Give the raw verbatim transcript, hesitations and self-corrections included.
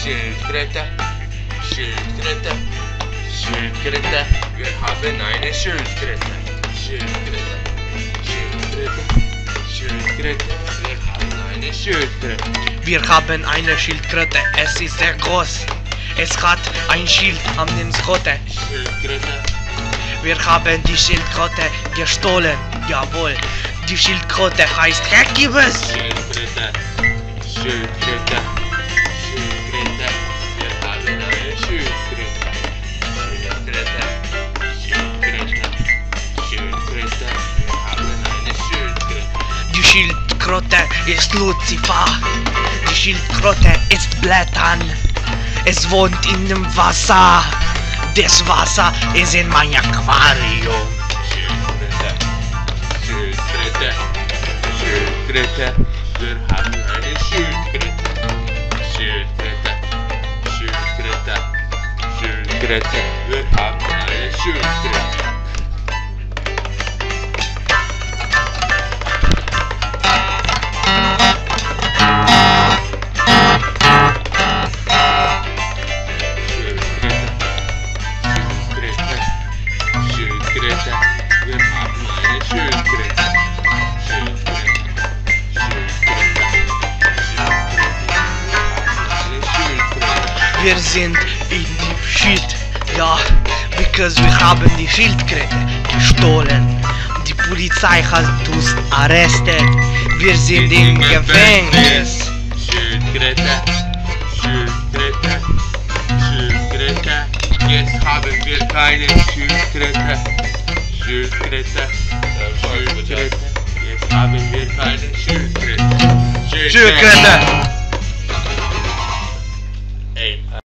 Schildkröte, Schildkröte, Schildkröte. Wir haben eine Schildkröte. Schildkröte, Schildkröte, Schildkröte. Wir haben eine Schildkröte. Wir haben eine Schildkröte, es ist sehr groß. Es hat ein Schild am Schote. Schildkröte. Wir haben die Schildkröte gestohlen, jawohl. Die Schildkröte heißt Herkibes. Schildkröte, Schildkröte, Schildkröte. Wir haben eine Schildkröte. Schildkröte, Schildkröte, Schildkröte. Wir haben eine Schildkröte. Die Schildkröte ist Lucifer. Die Schildkröte ist Blättern. Es wohnt in dem Wasser. Das Wasser ist in mein Aquarium. Schildkröte, Schildkröte, Schildkröte. Wir haben eine Schildkröte. Schildkröte, Schildkröte, Schildkröte. Wir haben eine Schildkröte. Schildkröte, wir haben eine Schildkröte. Schildkröte, Schildkröte, Schildkröte, wir haben eine Schildkröte. Wir sind in die Schild, ja, because wir haben die Schildkröte gestohlen. Die Polizei hat uns arrestet. Wir sind im Gefängnis. Schildkröte, Schildkröte, Schildkröte. Jetzt haben wir keine Schildkröte. Schildkröte, Schildkröte. Jetzt haben wir keine Schildkröte. Schildkröte.